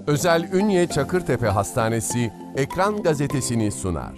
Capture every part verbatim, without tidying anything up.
Özel Ünye Çakırtepe Hastanesi Ekran Gazetesi'ni sunar.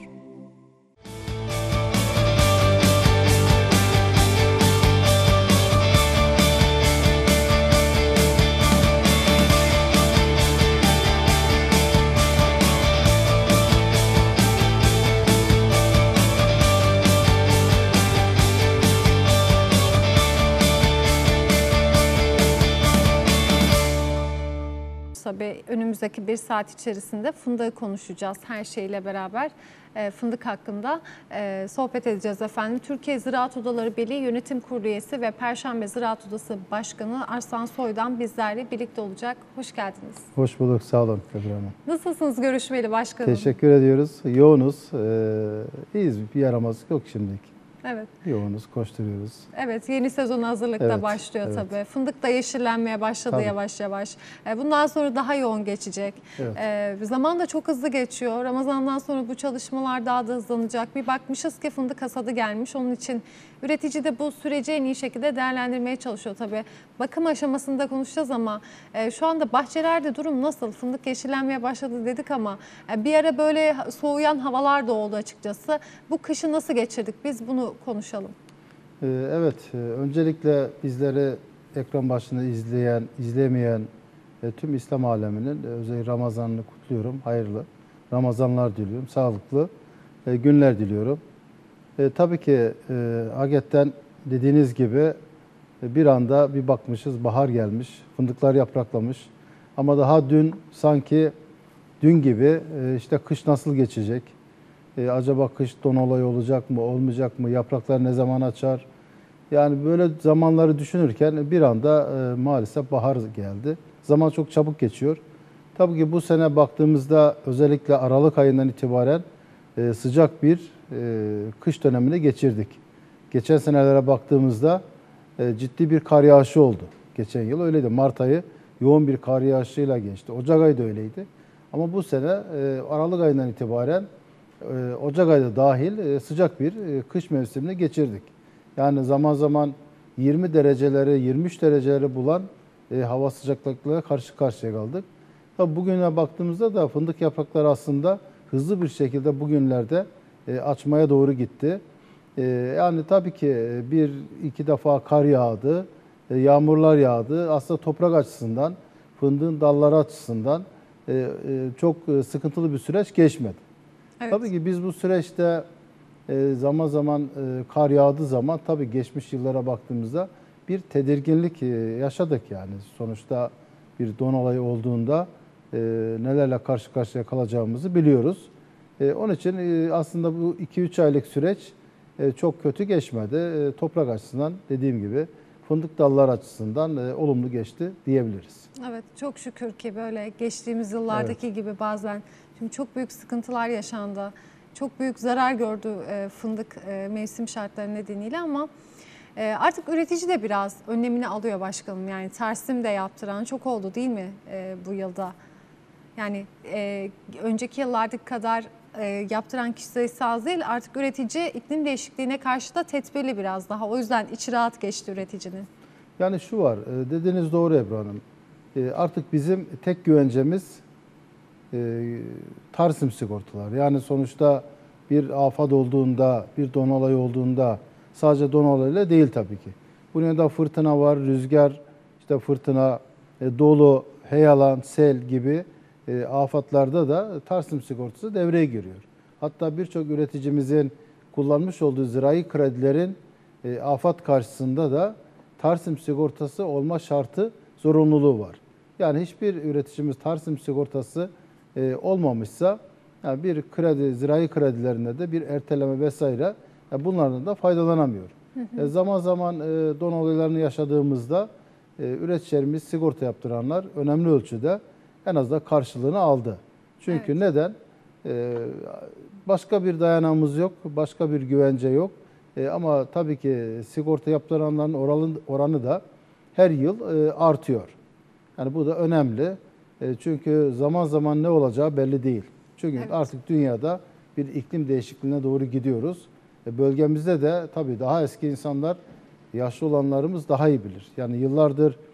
Tabii önümüzdeki bir saat içerisinde fındığı konuşacağız her şeyle beraber. E, fındık hakkında e, sohbet edeceğiz efendim. Türkiye Ziraat Odaları Birliği Yönetim Kurulu üyesi ve Perşembe Ziraat Odası Başkanı Arslan Soydan bizlerle birlikte olacak. Hoş geldiniz. Hoş bulduk, sağ olun Ebru Hanım. Nasılsınız görüşmeli başkanım? Teşekkür ediyoruz. Yoğunuz, ee, iyiyiz, bir yaramazlık yok şimdilik. Evet. Yoğunuz, koşturuyoruz. Evet, yeni sezon hazırlıkta evet, başlıyor evet. tabii. Fındık da yeşillenmeye başladı tabii. yavaş yavaş. Bundan sonra daha yoğun geçecek. Evet. Ee, zaman da çok hızlı geçiyor. Ramazan'dan sonra bu çalışmalar daha da hızlanacak. Bir bakmışız ki fındık hasadı gelmiş. Onun için üretici de bu süreci en iyi şekilde değerlendirmeye çalışıyor tabii. Bakım aşamasında konuşacağız ama e, şu anda bahçelerde durum nasıl? Fındık yeşillenmeye başladı dedik ama e, bir ara böyle soğuyan havalar da oldu açıkçası. Bu kışı nasıl geçirdik? Biz bunu konuşalım. Ee, evet, öncelikle bizleri ekran başında izleyen, izlemeyen e, tüm İslam aleminin e, özellikle Ramazan'ını kutluyorum. Hayırlı Ramazanlar diliyorum, sağlıklı e, günler diliyorum. E, tabii ki e, hakikaten dediğiniz gibi e, bir anda bir bakmışız bahar gelmiş, fındıklar yapraklamış. Ama daha dün sanki dün gibi e, işte kış nasıl geçecek? E, acaba kış don olayı olacak mı, olmayacak mı? Yapraklar ne zaman açar? Yani böyle zamanları düşünürken bir anda e, maalesef bahar geldi. Zaman çok çabuk geçiyor. Tabii ki bu sene baktığımızda özellikle Aralık ayından itibaren e, sıcak bir e, kış dönemini geçirdik. Geçen senelere baktığımızda e, ciddi bir kar yağışı oldu. Geçen yıl öyleydi. Mart ayı yoğun bir kar yağışıyla geçti. Ocak ayı da öyleydi. Ama bu sene e, Aralık ayından itibaren e, Ocak ayı da dahil e, sıcak bir e, kış mevsimini geçirdik. Yani zaman zaman yirmi dereceleri, yirmi üç dereceleri bulan e, hava sıcaklıklarına karşı karşıya kaldık. Tabii bugüne baktığımızda da fındık yaprakları aslında hızlı bir şekilde bugünlerde e, açmaya doğru gitti. E, yani tabii ki bir iki defa kar yağdı, e, yağmurlar yağdı. Aslında toprak açısından, fındığın dalları açısından e, e, çok sıkıntılı bir süreç geçmedi. Evet. Tabii ki biz bu süreçte e, zaman zaman e, kar yağdığı zaman tabii geçmiş yıllara baktığımızda bir tedirginlik e, yaşadık yani. Sonuçta bir don olayı olduğunda e, nelerle karşı karşıya kalacağımızı biliyoruz. E, onun için e, aslında bu iki üç aylık süreç e, çok kötü geçmedi. E, toprak açısından dediğim gibi fındık dallar açısından e, olumlu geçti diyebiliriz. Evet, çok şükür ki böyle geçtiğimiz yıllardaki evet. gibi bazen çünkü çok büyük sıkıntılar yaşandı. Çok büyük zarar gördü e, fındık e, mevsim şartları nedeniyle ama e, artık üretici de biraz önlemini alıyor başkanım. Yani tersim de yaptıran çok oldu değil mi e, bu yılda? Yani e, önceki yıllardaki kadar e, yaptıran kişi sayısı az değil. Artık üretici iklim değişikliğine karşı da tedbirli biraz daha. O yüzden içi rahat geçti üreticinin. Yani şu var, dediğiniz doğru Ebru Hanım. Artık bizim tek güvencemiz tarsim sigortalar. Yani sonuçta bir afet olduğunda, bir don olayı olduğunda sadece don olayıyla değil tabii ki. Bunun da fırtına var, rüzgar, işte fırtına, dolu, heyelan, sel gibi afetlarda da tarsim sigortası devreye giriyor. Hatta birçok üreticimizin kullanmış olduğu zirai kredilerin afet karşısında da tarsim sigortası olma şartı, zorunluluğu var. Yani hiçbir üreticimiz tarsim sigortası e, olmamışsa yani bir kredi, zirai kredilerinde de bir erteleme vesaire yani bunlardan da faydalanamıyor. Hı hı. E, zaman zaman e, don olaylarını yaşadığımızda e, üreticilerimiz, sigorta yaptıranlar önemli ölçüde en azından karşılığını aldı. Çünkü evet. neden? E, başka bir dayanağımız yok, başka bir güvence yok. E, ama tabii ki sigorta yaptıranların oranı, oranı da her yıl e, artıyor. Yani bu da önemli. E, çünkü zaman zaman ne olacağı belli değil. Çünkü evet. artık dünyada bir iklim değişikliğine doğru gidiyoruz. E, bölgemizde de tabii daha eski insanlar, yaşlı olanlarımız daha iyi bilir. Yani yıllardır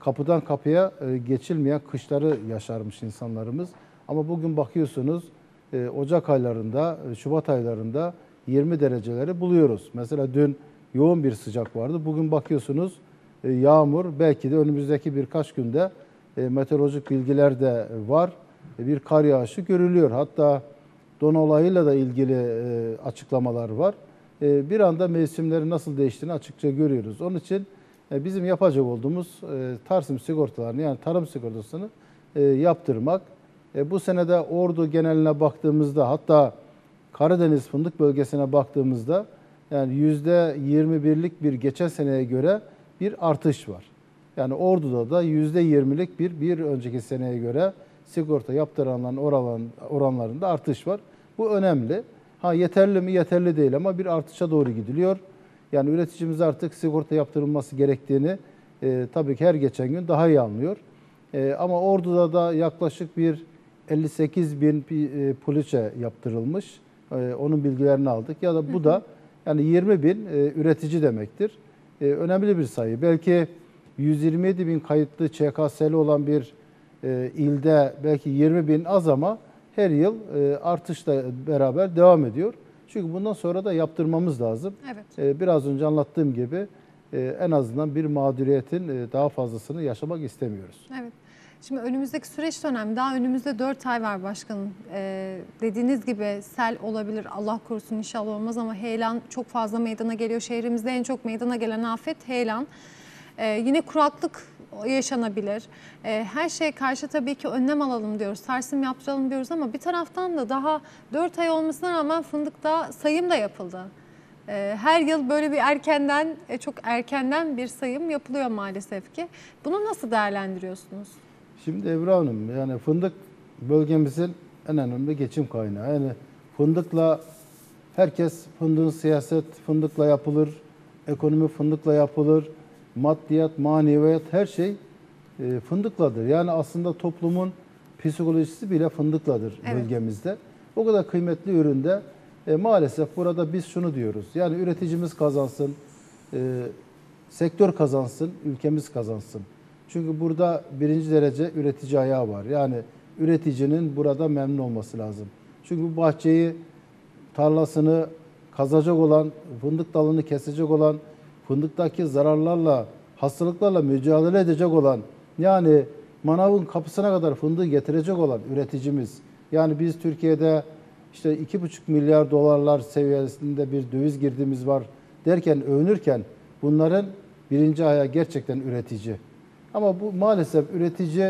kapıdan kapıya e, geçilmeyen kışları yaşarmış insanlarımız. Ama bugün bakıyorsunuz e, Ocak aylarında, e, Şubat aylarında yirmi dereceleri buluyoruz. Mesela dün yoğun bir sıcak vardı. Bugün bakıyorsunuz e, yağmur, belki de önümüzdeki birkaç günde e, meteorolojik bilgiler de var. E, bir kar yağışı görülüyor. Hatta don olayıyla da ilgili e, açıklamalar var. E, bir anda mevsimlerin nasıl değiştiğini açıkça görüyoruz. Onun için e, bizim yapacak olduğumuz e, Tarsim sigortalarını, yani tarım sigortasını e, yaptırmak. E, bu senede Ordu geneline baktığımızda, hatta Karadeniz fındık bölgesine baktığımızda yani yüzde yirmi birlik bir geçen seneye göre bir artış var. Yani Ordu'da da yüzde yirmilik bir bir önceki seneye göre sigorta yaptıranların oran, oranlarında artış var. Bu önemli. Ha yeterli mi? Yeterli değil ama bir artışa doğru gidiliyor. Yani üreticimiz artık sigorta yaptırılması gerektiğini e, tabii ki her geçen gün daha iyi anlıyor. E, ama Ordu'da da yaklaşık bir elli sekiz bin e, poliçe yaptırılmış. E, onun bilgilerini aldık. Ya da bu da yani yirmi bin e, üretici demektir. E, önemli bir sayı. Belki yüz yirmi yedi bin kayıtlı Ç K S'li olan bir e, ilde belki yirmi bin az ama her yıl e, artışla beraber devam ediyor. Çünkü bundan sonra da yaptırmamız lazım. Evet. E, biraz önce anlattığım gibi e, en azından bir mağduriyetin e, daha fazlasını yaşamak istemiyoruz. Evet. Şimdi önümüzdeki süreç dönem, daha önümüzde dört ay var başkanım. Ee, dediğiniz gibi sel olabilir, Allah korusun inşallah olmaz ama heyelan çok fazla meydana geliyor. Şehrimizde en çok meydana gelen afet heyelan. Ee, yine kuraklık yaşanabilir. Ee, her şeye karşı tabii ki önlem alalım diyoruz, Tarsim yaptıralım diyoruz ama bir taraftan da daha dört ay olmasına rağmen fındıkta sayım da yapıldı. Ee, her yıl böyle bir erkenden, çok erkenden bir sayım yapılıyor maalesef ki. Bunu nasıl değerlendiriyorsunuz? Şimdi Ebru Hanım, yani fındık bölgemizin en önemli geçim kaynağı. Yani fındıkla herkes, fındığın siyaset fındıkla yapılır, ekonomi fındıkla yapılır, maddiyat, maneviyat her şey e, fındıkladır. Yani aslında toplumun psikolojisi bile fındıkladır evet. bölgemizde. O kadar kıymetli üründe e, maalesef burada biz şunu diyoruz. Yani üreticimiz kazansın, e, sektör kazansın, ülkemiz kazansın. Çünkü burada birinci derece üretici ayağı var. Yani üreticinin burada memnun olması lazım. Çünkü bu bahçeyi, tarlasını kazacak olan, fındık dalını kesecek olan, fındıktaki zararlarla, hastalıklarla mücadele edecek olan, yani manavın kapısına kadar fındığı getirecek olan üreticimiz. Yani biz Türkiye'de işte iki buçuk milyar dolarlar seviyesinde bir döviz girdimiz var derken, övünürken bunların birinci ayağı gerçekten üretici. Ama bu maalesef üretici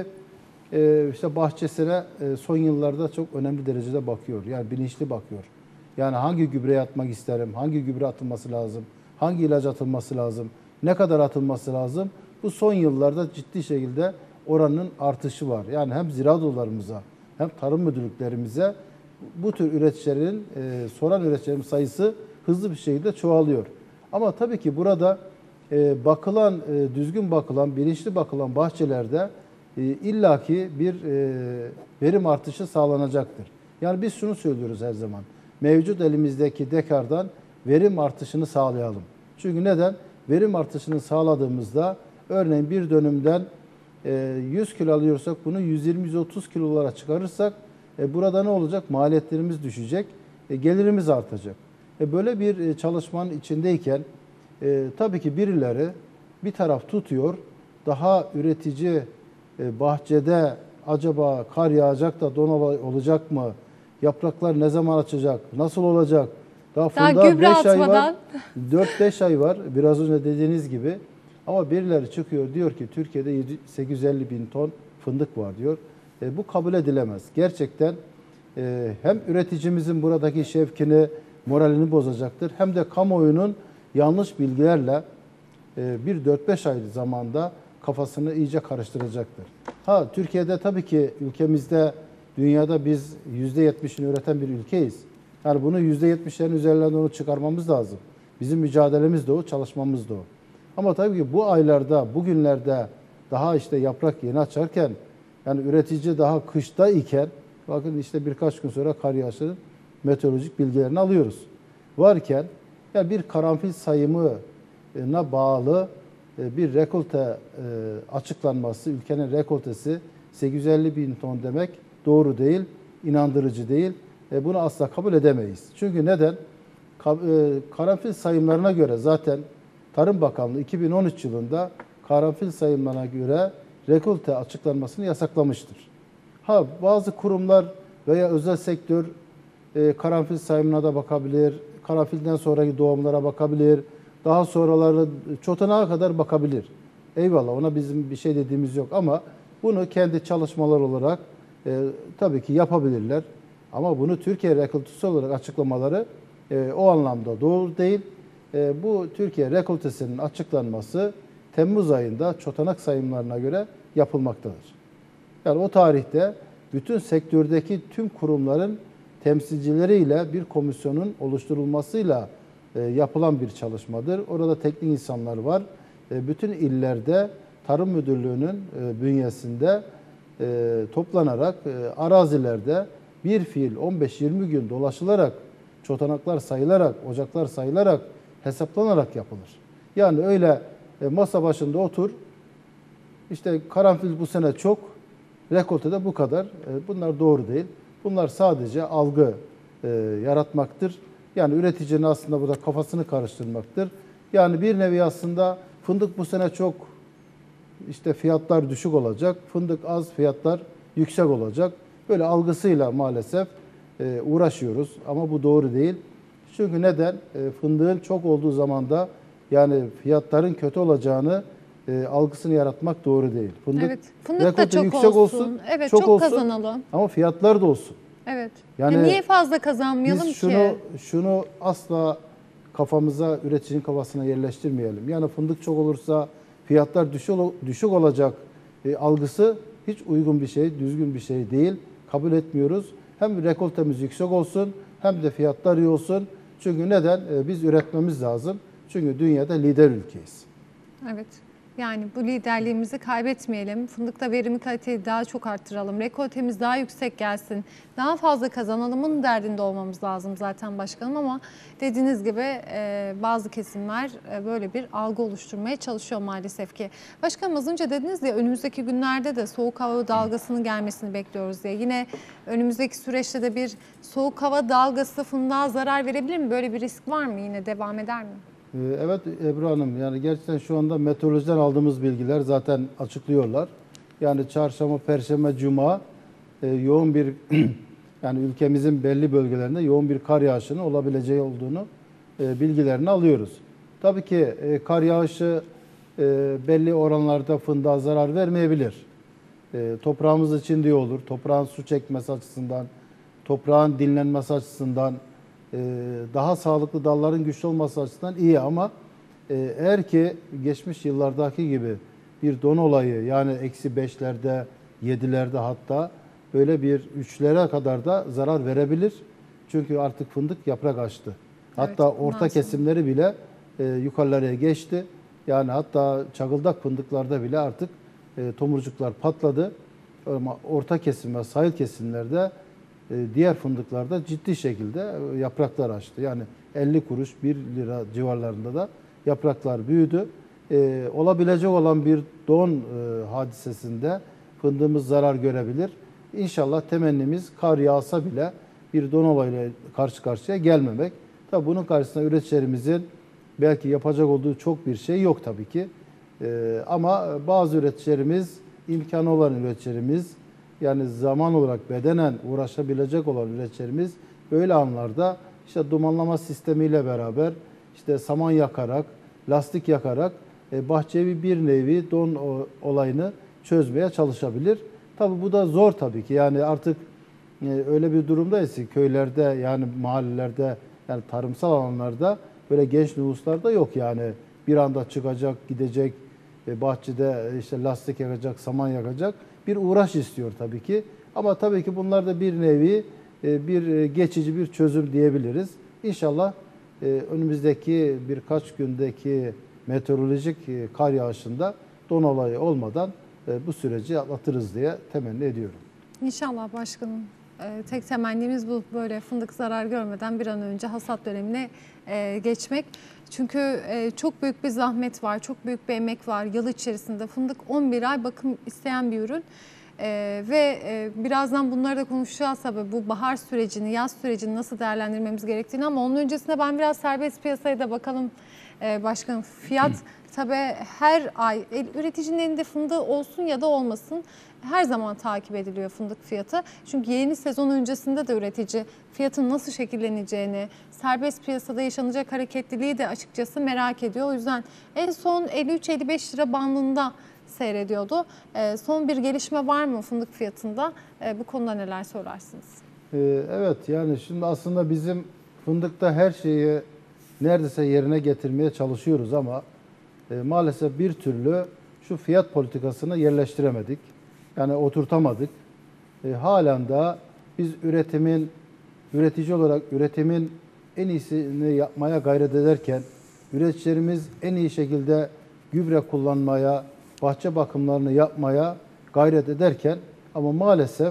işte bahçesine son yıllarda çok önemli derecede bakıyor. Yani bilinçli bakıyor. Yani hangi gübreyi atmak isterim, hangi gübre atılması lazım, hangi ilaç atılması lazım, ne kadar atılması lazım. Bu son yıllarda ciddi şekilde oranın artışı var. Yani hem ziraat odalarımıza hem tarım müdürlüklerimize bu tür üreticilerin, soran üreticilerin sayısı hızlı bir şekilde çoğalıyor. Ama tabii ki burada E, bakılan, e, düzgün bakılan, bilinçli bakılan bahçelerde e, illaki bir e, verim artışı sağlanacaktır. Yani biz şunu söylüyoruz her zaman. Mevcut elimizdeki dekardan verim artışını sağlayalım. Çünkü neden? Verim artışını sağladığımızda örneğin bir dönümden e, yüz kilo alıyorsak bunu yüz yirmi yüz otuz kilolara çıkarırsak e, burada ne olacak? Maliyetlerimiz düşecek, e, gelirimiz artacak. E, böyle bir e, çalışmanın içindeyken E, tabii ki birileri bir taraf tutuyor, daha üretici e, bahçede acaba kar yağacak da don olacak mı? Yapraklar ne zaman açacak? Nasıl olacak? Daha fındığa beş ay var, dört beş ay var biraz önce dediğiniz gibi. Ama birileri çıkıyor diyor ki Türkiye'de sekiz yüz elli bin ton fındık var diyor. E, bu kabul edilemez. Gerçekten e, hem üreticimizin buradaki şevkini, moralini bozacaktır hem de kamuoyunun yanlış bilgilerle bir dört beş ay zamanda kafasını iyice karıştıracaktır. Ha Türkiye'de tabii ki ülkemizde, dünyada biz yüzde yetmişini üreten bir ülkeyiz. Yani bunu yüzde yetmişlerin üzerinden onu çıkarmamız lazım. Bizim mücadelemiz de o, çalışmamız da o. Ama tabii ki bu aylarda, bugünlerde daha işte yaprak yeni açarken, yani üretici daha kışta iken, bakın işte birkaç gün sonra kar yağışının meteorolojik bilgilerini alıyoruz. Varken, yani bir karanfil sayımına bağlı e, bir rekolte e, açıklanması, ülkenin rekoltesi sekiz yüz elli bin ton demek doğru değil, inandırıcı değil. E, bunu asla kabul edemeyiz. Çünkü neden? Karanfil sayımlarına göre zaten Tarım Bakanlığı iki bin on üç yılında karanfil sayımlarına göre rekolte açıklanmasını yasaklamıştır. Ha, bazı kurumlar veya özel sektör e, karanfil sayımına da bakabilir, karanfilden sonraki doğumlara bakabilir, daha sonraları çotanağa kadar bakabilir. Eyvallah, ona bizim bir şey dediğimiz yok ama bunu kendi çalışmalar olarak e, tabii ki yapabilirler. Ama bunu Türkiye rekoltesi olarak açıklamaları e, o anlamda doğru değil. E, bu Türkiye rekoltesinin açıklanması Temmuz ayında çotanak sayımlarına göre yapılmaktadır. Yani o tarihte bütün sektördeki tüm kurumların temsilcileriyle bir komisyonun oluşturulmasıyla e, yapılan bir çalışmadır. Orada teknik insanlar var. E, bütün illerde Tarım Müdürlüğü'nün e, bünyesinde e, toplanarak e, arazilerde bir fiil on beş yirmi gün dolaşılarak, çotanaklar sayılarak, ocaklar sayılarak, hesaplanarak yapılır. Yani öyle e, masa başında otur, işte karanfil bu sene çok, rekoltede bu kadar. E, bunlar doğru değil. Bunlar sadece algı e, yaratmaktır. Yani üreticinin aslında burada kafasını karıştırmaktır. Yani bir nevi aslında fındık bu sene çok, işte fiyatlar düşük olacak, fındık az, fiyatlar yüksek olacak. Böyle algısıyla maalesef e, uğraşıyoruz ama bu doğru değil. Çünkü neden? E, fındığın çok olduğu zaman da yani fiyatların kötü olacağını e, algısını yaratmak doğru değil. Fındık, evet, fındık da çok yüksek olsun. olsun, Evet, çok, çok olsun, kazanalım. ama fiyatlar da olsun. Evet. Yani ya niye fazla kazanmayalım biz şunu, ki? Şunu asla kafamıza, üreticinin kafasına yerleştirmeyelim. Yani fındık çok olursa fiyatlar düşük, düşük olacak e, algısı hiç uygun bir şey, düzgün bir şey değil. Kabul etmiyoruz. Hem rekoltemiz yüksek olsun hem de fiyatlar iyi olsun. Çünkü neden? E, biz üretmemiz lazım. Çünkü dünyada lider ülkeyiz. Evet. Yani bu liderliğimizi kaybetmeyelim. Fındıkta verimi, kaliteyi daha çok arttıralım. Rekoltemiz daha yüksek gelsin. Daha fazla kazanalımın derdinde olmamız lazım zaten başkanım ama dediğiniz gibi e, bazı kesimler e, böyle bir algı oluşturmaya çalışıyor maalesef ki. Başkanım az önce dediniz ya önümüzdeki günlerde de soğuk hava dalgasının gelmesini bekliyoruz diye. Yine önümüzdeki süreçte de bir soğuk hava dalgası fındığa zarar verebilir mi? Böyle bir risk var mı? Yine devam eder mi? Evet Ebru Hanım, yani gerçekten şu anda meteorolojiden aldığımız bilgiler zaten açıklıyorlar. Yani çarşamba, perşembe, cuma e, yoğun bir yani ülkemizin belli bölgelerinde yoğun bir kar yağışının olabileceği olduğunu e, bilgilerini alıyoruz. Tabii ki e, kar yağışı e, belli oranlarda fındığa zarar vermeyebilir. E, toprağımız için de olur. Toprağın su çekmesi açısından, toprağın dinlenmesi açısından, daha sağlıklı dalların güçlü olması açısından iyi ama eğer ki geçmiş yıllardaki gibi bir don olayı yani eksi beşlerde, yedilerde hatta böyle bir üçlere kadar da zarar verebilir. Çünkü artık fındık yaprak açtı. Hatta evet, orta kesimleri bile yukarılara geçti. Yani hatta çakıldak fındıklarda bile artık tomurcuklar patladı. Ama orta kesim ve sahil kesimlerde diğer fındıklarda ciddi şekilde yapraklar açtı. Yani elli kuruş, bir lira civarlarında da yapraklar büyüdü. Ee, olabilecek olan bir don e, hadisesinde fındığımız zarar görebilir. İnşallah temennimiz kar yağsa bile bir don olayıyla karşı karşıya gelmemek. Tabii bunun karşısında üreticilerimizin belki yapacak olduğu çok bir şey yok tabii ki. Ee, ama bazı üreticilerimiz, imkanı olan üreticilerimiz, yani zaman olarak bedenen uğraşabilecek olan üreticilerimiz böyle anlarda işte dumanlama sistemiyle beraber işte saman yakarak, lastik yakarak e, bahçevi bir nevi don olayını çözmeye çalışabilir. Tabii bu da zor tabii ki. Yani artık e, öyle bir durumdayız ki köylerde yani mahallelerde yani tarımsal alanlarda böyle genç nüfuslar da yok yani. Bir anda çıkacak, gidecek, e, bahçede işte lastik yakacak, saman yakacak. Bir uğraş istiyor tabii ki. Ama tabii ki bunlar da bir nevi bir geçici bir çözüm diyebiliriz. İnşallah önümüzdeki birkaç gündeki meteorolojik kar yağışında don olayı olmadan bu süreci atlatırız diye temenni ediyorum. İnşallah başkanım. E, tek temennimiz bu, böyle fındık zarar görmeden bir an önce hasat dönemine e, geçmek. Çünkü e, çok büyük bir zahmet var, çok büyük bir emek var yıl içerisinde. Fındık on bir ay bakım isteyen bir ürün. Ee, ve e, birazdan bunları da konuşacağız tabii, bu bahar sürecini, yaz sürecini nasıl değerlendirmemiz gerektiğini, ama onun öncesinde ben biraz serbest piyasaya da bakalım ee, başkanım. Fiyat tabii her ay el, üreticinin elinde fındığı olsun ya da olmasın her zaman takip ediliyor fındık fiyatı. Çünkü yeni sezon öncesinde de üretici fiyatın nasıl şekilleneceğini, serbest piyasada yaşanacak hareketliliği de açıkçası merak ediyor. O yüzden en son elli üç elli beş lira bandında seyrediyordu. E, son bir gelişme var mı fındık fiyatında? E, bu konuda neler söylersiniz? Ee, evet, yani şimdi aslında bizim fındıkta her şeyi neredeyse yerine getirmeye çalışıyoruz ama e, maalesef bir türlü şu fiyat politikasını yerleştiremedik. Yani oturtamadık. E, halen daha biz üretimin, üretici olarak üretimin en iyisini yapmaya gayret ederken, üreticilerimiz en iyi şekilde gübre kullanmaya, bahçe bakımlarını yapmaya gayret ederken, ama maalesef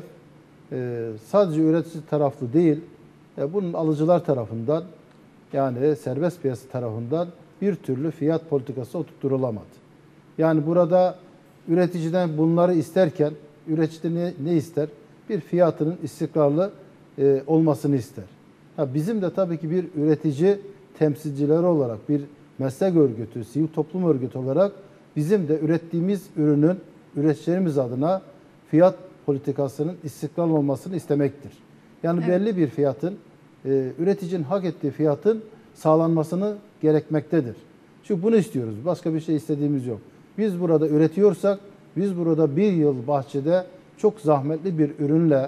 e, sadece üretici taraflı değil, e, bunun alıcılar tarafından, yani serbest piyasa tarafından bir türlü fiyat politikası oturtturulamadı. Yani burada üreticiden bunları isterken, üretici ne, ne ister? Bir fiyatının istikrarlı e, olmasını ister. Ha, bizim de tabii ki bir üretici temsilcileri olarak, bir meslek örgütü, sivil toplum örgütü olarak bizim de ürettiğimiz ürünün üreticilerimiz adına fiyat politikasının istikrarlı olmasını istemektir. Yani evet, belli bir fiyatın, e, üreticinin hak ettiği fiyatın sağlanmasını gerekmektedir. Çünkü bunu istiyoruz. Başka bir şey istediğimiz yok. Biz burada üretiyorsak, biz burada bir yıl bahçede çok zahmetli bir ürünle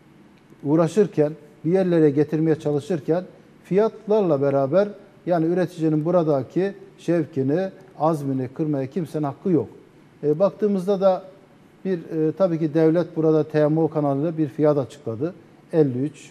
uğraşırken, bir yerlere getirmeye çalışırken fiyatlarla beraber, yani üreticinin buradaki şevkini, azmini kırmaya kimsenin hakkı yok. E, baktığımızda da bir e, tabii ki devlet burada T M O kanalıyla bir fiyat açıkladı. elli üç,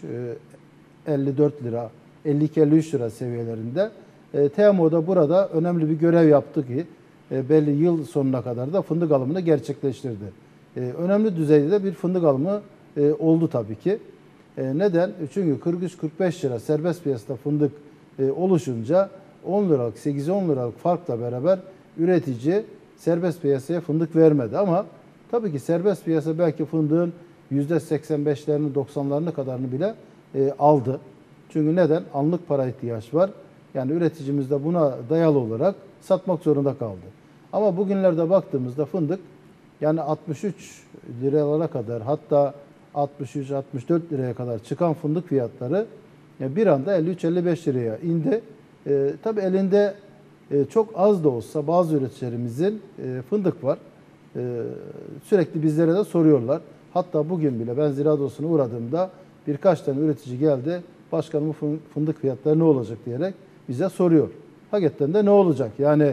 e, elli dört lira, elli iki elli üç lira seviyelerinde. E, T M O'da burada önemli bir görev yaptı ki e, belli yıl sonuna kadar da fındık alımını gerçekleştirdi. E, önemli düzeyde de bir fındık alımı e, oldu tabii ki. E, neden? Çünkü kırk üç kırk beş lira serbest piyasada fındık e, oluşunca on liralık, sekiz on liralık farkla beraber üretici serbest piyasaya fındık vermedi. Ama tabii ki serbest piyasa belki fındığın yüzde seksen beşlerini doksanlarını kadarını bile e, aldı. Çünkü neden? Anlık para ihtiyaç var. Yani üreticimiz de buna dayalı olarak satmak zorunda kaldı. Ama bugünlerde baktığımızda fındık yani altmış üç liralara kadar, hatta altmış üç altmış dört liraya kadar çıkan fındık fiyatları bir anda elli üç elli beş liraya indi. E, tabii elinde e, çok az da olsa bazı üreticilerimizin e, fındık var. E, sürekli bizlere de soruyorlar. Hatta bugün bile ben Ziraat Odası'na uğradığımda birkaç tane üretici geldi. Başkanım, fındık fiyatları ne olacak diyerek bize soruyor. Hakikaten de ne olacak? Yani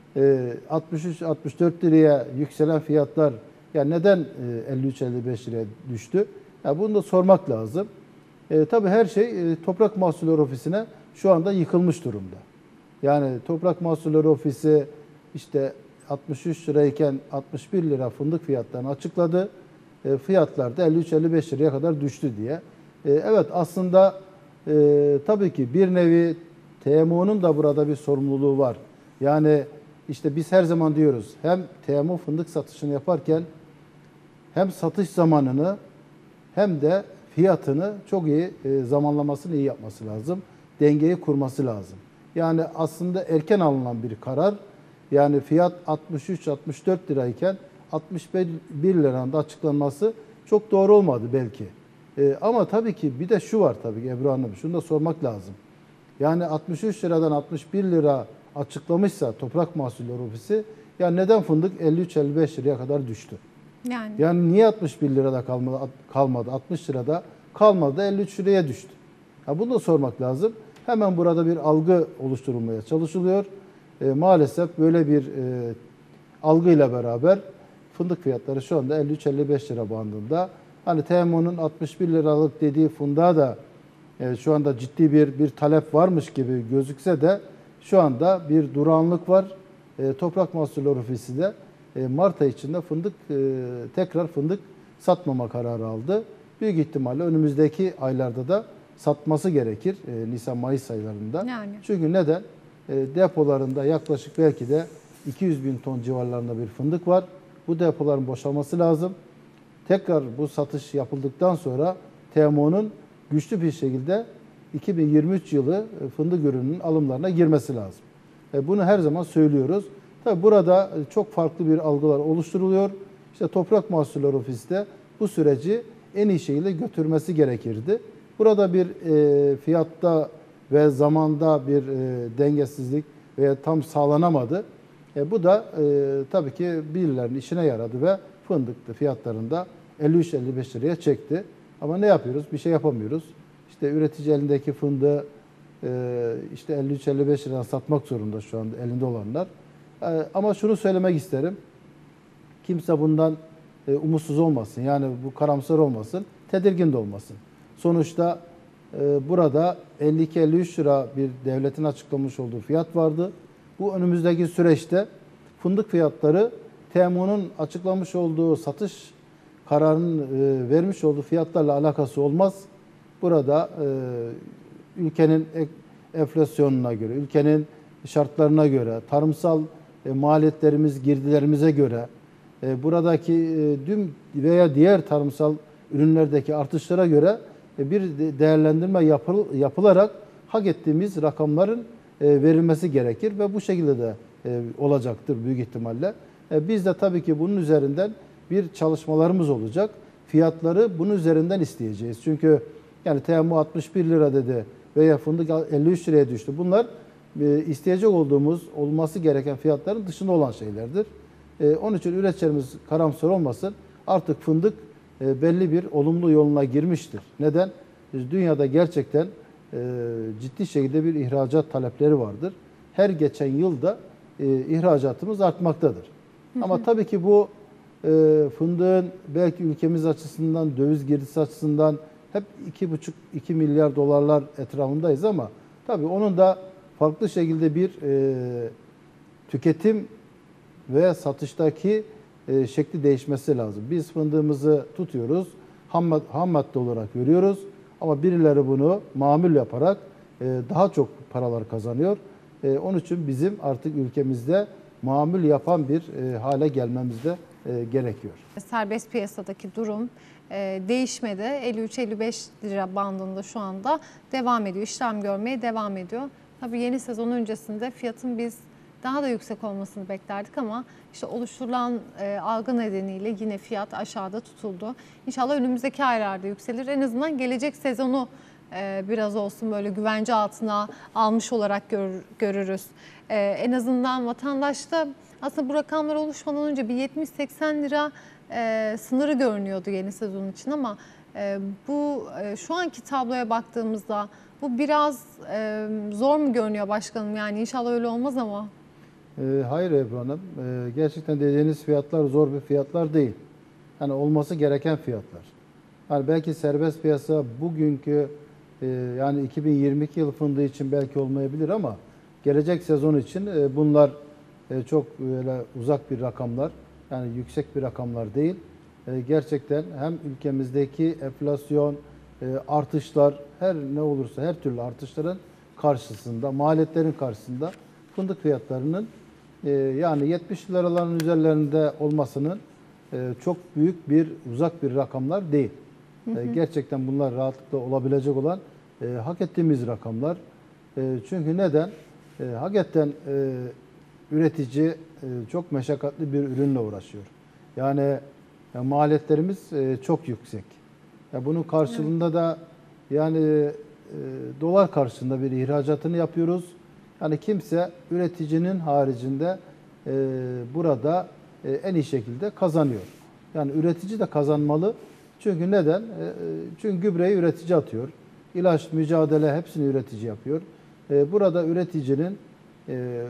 e, altmış üç altmış dört liraya yükselen fiyatlar yani neden e, elli üç elli beş liraya düştü? Yani bunu da sormak lazım. E, tabii her şey e, Toprak Mahsulleri Ofisi'ne şu anda yıkılmış durumda. Yani Toprak Mahsulleri Ofisi işte altmış üç lirayken altmış bir lira fındık fiyatlarını açıkladı. E, fiyatlar da elli üç elli beş liraya kadar düştü diye. E, evet, aslında e, tabii ki bir nevi T M O'nun da burada bir sorumluluğu var. Yani işte biz her zaman diyoruz, hem T M O fındık satışını yaparken hem satış zamanını hem de fiyatını çok iyi e, zamanlamasını iyi yapması lazım. Dengeyi kurması lazım. Yani aslında erken alınan bir karar. Yani fiyat altmış üç altmış dört lirayken altmış bir liranın da açıklanması çok doğru olmadı belki. E, ama tabii ki bir de şu var tabii ki Ebru Hanım, şunu da sormak lazım. Yani altmış üç liradan altmış bir lira açıklamışsa Toprak Mahsulleri Ofisi, ya neden fındık elli üç elli beş liraya kadar düştü? Yani. Yani niye altmış bir lirada kalmadı, kalmadı altmış lirada kalmadı, elli üç liraya düştü? Ya bunu da sormak lazım. Hemen burada bir algı oluşturulmaya çalışılıyor. E, maalesef böyle bir e, algıyla beraber fındık fiyatları şu anda elli üç elli beş lira bandında. Hani T M O'nun altmış bir liralık dediği fındığa da e, şu anda ciddi bir bir talep varmış gibi gözükse de şu anda bir durağanlık var. E, Toprak Mahsulleri Ofisi de e, Mart ayı içinde fındık e, tekrar fındık satmama kararı aldı. büyük ihtimalle önümüzdeki aylarda da satması gerekir. E, Nisan-Mayıs aylarında. Yani. Çünkü neden? E, depolarında yaklaşık belki de iki yüz bin ton civarlarında bir fındık var. Bu depoların boşalması lazım. Tekrar bu satış yapıldıktan sonra T M O'nun güçlü bir şekilde iki bin yirmi üç yılı fındık ürününün alımlarına girmesi lazım. E, bunu her zaman söylüyoruz. Tabi burada çok farklı bir algılar oluşturuluyor. İşte Toprak Mahsulleri Ofisi de bu süreci en iyi şekilde götürmesi gerekirdi. Burada bir e, fiyatta ve zamanda bir e, dengesizlik veya tam sağlanamadı. E, bu da e, tabii ki birilerinin işine yaradı ve fındık fiyatlarında elli üç elli beş liraya çekti. Ama ne yapıyoruz? Bir şey yapamıyoruz. İşte üretici elindeki fındığı e, işte elli üç elli beş liradan satmak zorunda şu anda elinde olanlar. E, ama şunu söylemek isterim. Kimse bundan e, umutsuz olmasın. Yani bu karamsar olmasın. Tedirgin de olmasın. Sonuçta e, burada elli iki elli üç lira bir devletin açıklamış olduğu fiyat vardı. Bu önümüzdeki süreçte fındık fiyatları T M O'nun açıklamış olduğu satış kararının e, vermiş olduğu fiyatlarla alakası olmaz. Burada e, ülkenin enflasyonuna göre, ülkenin şartlarına göre, tarımsal e, maliyetlerimiz, girdilerimize göre, e, buradaki e, tüm veya diğer tarımsal ürünlerdeki artışlara göre e, bir değerlendirme yapıl, yapılarak hak ettiğimiz rakamların e, verilmesi gerekir ve bu şekilde de e, olacaktır büyük ihtimalle. E, biz de tabii ki bunun üzerinden bir çalışmalarımız olacak. Fiyatları bunun üzerinden isteyeceğiz. Çünkü yani T M O altmış bir lira dedi veya fındık elli üç liraya düştü. Bunlar e, isteyecek olduğumuz, olması gereken fiyatların dışında olan şeylerdir. E, onun için üreticilerimiz karamsar olmasın. Artık fındık e, belli bir olumlu yoluna girmiştir. Neden? Dünyada gerçekten e, ciddi şekilde bir ihracat talepleri vardır. Her geçen yılda e, ihracatımız artmaktadır. Hı hı. Ama tabii ki bu e, fındığın belki ülkemiz açısından, döviz girdisi açısından hep iki buçuk iki milyar dolarlar etrafındayız ama tabii onun da farklı şekilde bir e, tüketim ve satıştaki e, şekli değişmesi lazım. Biz fındığımızı tutuyoruz, ham, mad ham madde olarak görüyoruz ama birileri bunu mamul yaparak e, daha çok paralar kazanıyor. E, onun için bizim artık ülkemizde mamul yapan bir e, hale gelmemiz de e, gerekiyor. Serbest piyasadaki durum e, değişmedi. elli üç elli beş lira bandında şu anda devam ediyor. İşlem görmeye devam ediyor. Tabii yeni sezon öncesinde fiyatın biz daha da yüksek olmasını beklerdik ama işte oluşturulan e, algı nedeniyle yine fiyat aşağıda tutuldu. İnşallah önümüzdeki aylarda yükselir. En azından gelecek sezonu e, biraz olsun böyle güvence altına almış olarak gör, görürüz. E, en azından vatandaşta aslında bu rakamlar oluşmadan önce bir yetmiş seksen lira e, sınırı görünüyordu yeni sezon için ama e, bu e, şu anki tabloya baktığımızda bu biraz e, zor mu görünüyor başkanım? Yani inşallah öyle olmaz ama. E, hayır Ebru Hanım. E, gerçekten dediğiniz fiyatlar zor bir fiyatlar değil. Yani olması gereken fiyatlar. Yani belki serbest piyasa bugünkü e, yani iki bin yirmi iki yılı fındığı için belki olmayabilir ama gelecek sezon için e, bunlar e, çok böyle uzak bir rakamlar. Yani yüksek bir rakamlar değil. E, gerçekten hem ülkemizdeki enflasyon, e, artışlar her ne olursa her türlü artışların karşısında, maliyetlerin karşısında fındık fiyatlarının e, yani yetmiş liraların üzerlerinde olmasının e, çok büyük bir uzak bir rakamlar değil. Hı hı. E, gerçekten bunlar rahatlıkla olabilecek olan e, hak ettiğimiz rakamlar. E, çünkü neden? E, hakikaten e, üretici e, çok meşakkatli bir ürünle uğraşıyor. Yani ya, maliyetlerimiz e, çok yüksek. Ya, bunun karşılığında evet. da yani e, dolar karşılığında bir ihracatını yapıyoruz. Yani kimse üreticinin haricinde e, burada e, en iyi şekilde kazanıyor. Yani üretici de kazanmalı. Çünkü neden? E, çünkü gübreyi üretici atıyor. İlaç, mücadele hepsini üretici yapıyor. E, burada üreticinin e,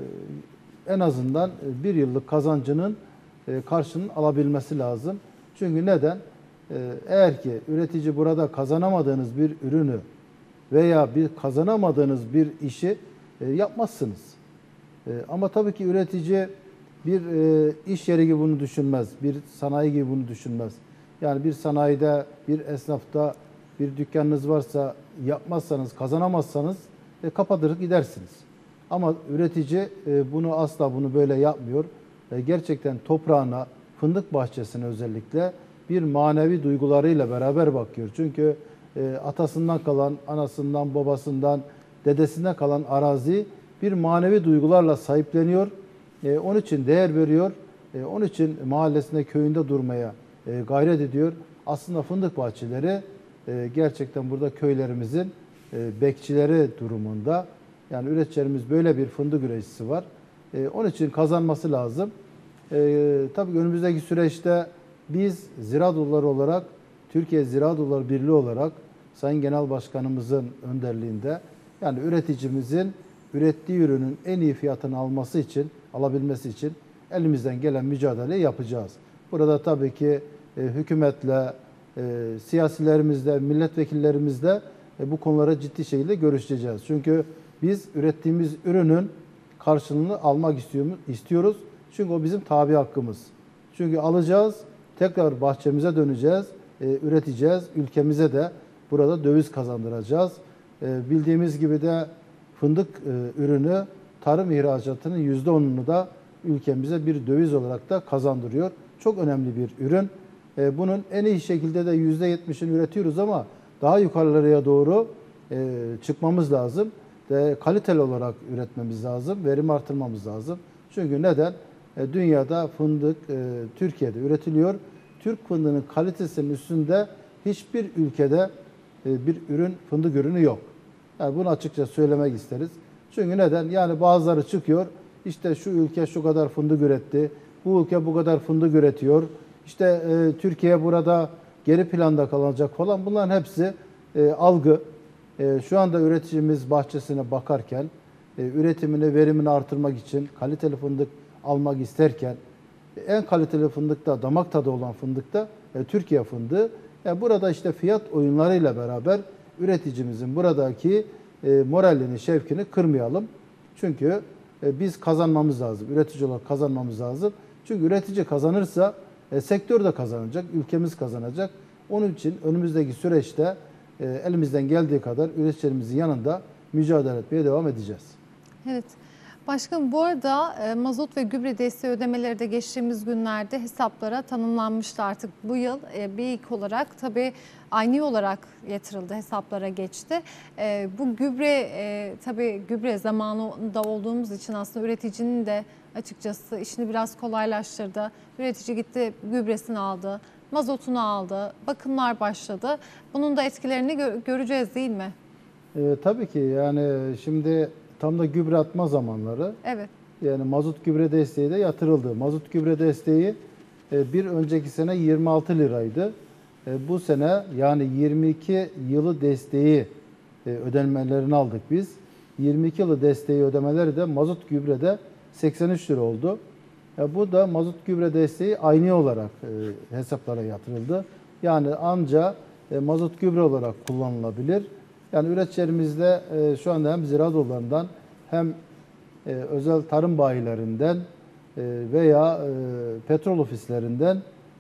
en azından bir yıllık kazancının e, karşılığını alabilmesi lazım. Çünkü neden? E, eğer ki üretici burada kazanamadığınız bir ürünü veya bir kazanamadığınız bir işi e, yapmazsınız. E, ama tabii ki üretici bir e, iş yeri gibi bunu düşünmez, bir sanayi gibi bunu düşünmez. Yani bir sanayide, bir esnafta bir dükkanınız varsa yapmazsanız, kazanamazsanız e, kapatır gidersiniz. Ama üretici e, bunu asla bunu böyle yapmıyor. E, gerçekten toprağına, fındık bahçesine özellikle bir manevi duygularıyla beraber bakıyor. Çünkü e, atasından kalan, anasından, babasından, dedesinden kalan arazi bir manevi duygularla sahipleniyor. E, onun için değer veriyor. E, onun için mahallesinde, köyünde durmaya e, gayret ediyor. Aslında fındık bahçeleri e, gerçekten burada köylerimizin e, bekçileri durumunda. Yani üreticilerimiz böyle bir fındık üreticisi var. E, onun için kazanması lazım. E, tabii önümüzdeki süreçte biz Ziraat Odaları olarak, Türkiye Ziraat Odaları Birliği olarak Sayın Genel Başkanımızın önderliğinde yani üreticimizin ürettiği ürünün en iyi fiyatını alması için, alabilmesi için elimizden gelen mücadeleyi yapacağız. Burada tabii ki e, hükümetle, e, siyasilerimizle, milletvekillerimizle e, bu konulara ciddi şekilde görüşeceğiz. Çünkü biz ürettiğimiz ürünün karşılığını almak istiyoruz. Çünkü o bizim tabi hakkımız. Çünkü alacağız, tekrar bahçemize döneceğiz, e, üreteceğiz, ülkemize de burada döviz kazandıracağız. E, bildiğimiz gibi de fındık e, ürünü tarım ihracatının yüzde onunu da ülkemize bir döviz olarak da kazandırıyor. Çok önemli bir ürün. E, bunun en iyi şekilde de yüzde yetmişini üretiyoruz ama daha yukarılara doğru e, çıkmamız lazım. De, kaliteli olarak üretmemiz lazım, verim artırmamız lazım. Çünkü neden? E, dünyada fındık e, Türkiye'de üretiliyor. Türk fındığının kalitesinin üstünde hiçbir ülkede e, bir ürün, fındık ürünü yok. Yani bunu açıkça söylemek isteriz. Çünkü neden? Yani bazıları çıkıyor, işte şu ülke şu kadar fındık üretti, bu ülke bu kadar fındık üretiyor, işte e, Türkiye burada geri planda kalacak falan. Bunların hepsi e, algı. E, şu anda üreticimiz bahçesine bakarken, e, üretimini, verimini artırmak için kaliteli fındık almak isterken, en kaliteli fındıkta, damak tadı olan fındıkta e, Türkiye fındığı. Yani burada işte fiyat oyunlarıyla beraber üreticimizin buradaki e, moralini, şevkini kırmayalım. Çünkü e, biz kazanmamız lazım. Üretici olarak kazanmamız lazım. Çünkü üretici kazanırsa e, sektör de kazanacak, ülkemiz kazanacak. Onun için önümüzdeki süreçte e, elimizden geldiği kadar üreticilerimizin yanında mücadele etmeye devam edeceğiz. Evet. Başkanım, bu arada e, mazot ve gübre desteği ödemeleri de geçtiğimiz günlerde hesaplara tanımlanmıştı artık. Bu yıl e, bir ilk olarak tabii ayni olarak yatırıldı, hesaplara geçti. E, bu gübre e, tabii gübre zamanında olduğumuz için aslında üreticinin de açıkçası işini biraz kolaylaştırdı. Üretici gitti, gübresini aldı, mazotunu aldı, bakımlar başladı. Bunun da etkilerini gö göreceğiz değil mi? E, tabii ki yani şimdi tam da gübre atma zamanları. Evet. Yani mazot gübre desteği de yatırıldı. Mazot gübre desteği bir önceki sene yirmi altı liraydı. Bu sene yani yirmi iki yılı desteği ödemelerini aldık biz. yirmi iki yılı desteği ödemeleri de mazot gübrede seksen üç lira oldu. Bu da mazot gübre desteği ayni olarak hesaplara yatırıldı. Yani anca mazot gübre olarak kullanılabilir. Yani üreticilerimizde e, şu anda hem ziraat odalarından hem e, özel tarım bayilerinden e, veya e, petrol ofislerinden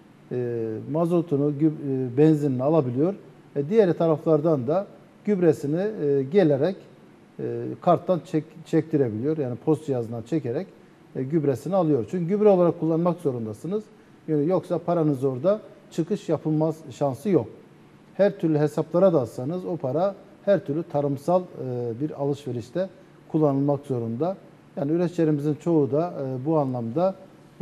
e, mazotunu, güb, e, benzinini alabiliyor. E, diğer taraflardan da gübresini e, gelerek e, karttan çek, çektirebiliyor. Yani post cihazından çekerek e, gübresini alıyor. Çünkü gübre olarak kullanmak zorundasınız. Yani yoksa paranız orada çıkış yapılmaz şansı yok. Her türlü hesaplara da atsanız o para her türlü tarımsal bir alışverişte kullanılmak zorunda. Yani üreticilerimizin çoğu da bu anlamda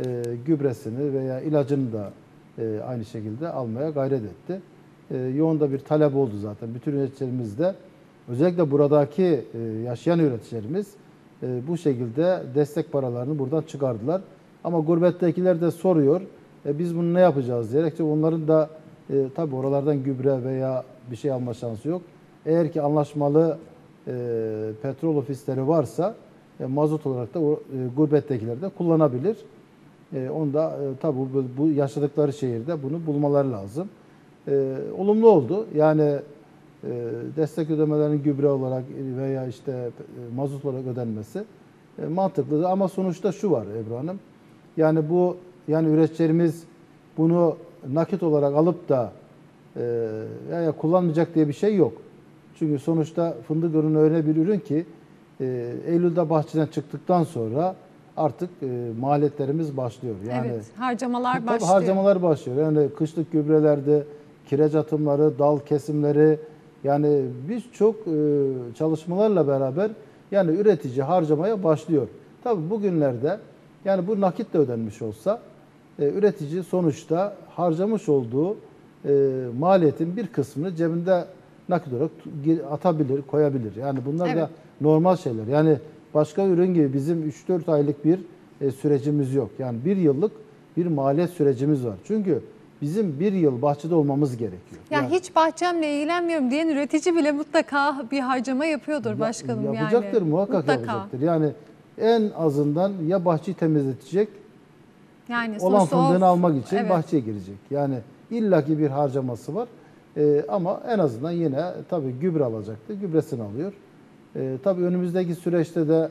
gübresini veya ilacını da aynı şekilde almaya gayret etti. Yoğun da bir talep oldu zaten. Bütün üreticilerimiz de özellikle buradaki yaşayan üreticilerimiz bu şekilde destek paralarını buradan çıkardılar. Ama gurbettekiler de soruyor. E biz bunu ne yapacağız diyerek onların da e, tabii oralardan gübre veya bir şey alma şansı yok. Eğer ki anlaşmalı e, petrol ofisleri varsa e, mazot olarak da o e, gurbettekiler de kullanabilir. E, onu da e, tabii bu, bu yaşadıkları şehirde bunu bulmaları lazım. E, olumlu oldu. Yani e, destek ödemelerinin gübre olarak veya işte e, mazot olarak ödenmesi e, mantıklı. Ama sonuçta şu var Ebru Hanım. Yani bu yani üreticilerimiz bunu nakit olarak alıp da e, yani kullanmayacak diye bir şey yok. Çünkü sonuçta fındık ürünü öyle bir ürün ki e, Eylül'de bahçeden çıktıktan sonra artık e, maliyetlerimiz başlıyor. Yani evet, harcamalar tabii başlıyor. harcamalar başlıyor. Yani kışlık gübrelerde kireç atımları, dal kesimleri, yani birçok e, çalışmalarla beraber yani üretici harcamaya başlıyor. Tabii bugünlerde yani bu nakitle ödenmiş olsa e, üretici sonuçta harcamış olduğu e, maliyetin bir kısmını cebinde nakit olarak atabilir, koyabilir. Yani bunlar Evet. da normal şeyler. Yani başka ürün gibi bizim üç dört aylık bir e, sürecimiz yok. Yani bir yıllık bir maliyet sürecimiz var. Çünkü bizim bir yıl bahçede olmamız gerekiyor. Ya yani, hiç bahçemle ilgilenmiyorum diyen üretici bile mutlaka bir harcama yapıyordur başkanım. yapacaktır, yani. muhakkak mutlaka. yapacaktır. Yani en azından ya bahçeyi temizletecek, Yani olan sonuçta o- fındığını almak için evet. bahçeye girecek. Yani illaki bir harcaması var. Ee, ama en azından yine tabii gübre alacaktı. Gübresini alıyor. Ee, tabii önümüzdeki süreçte de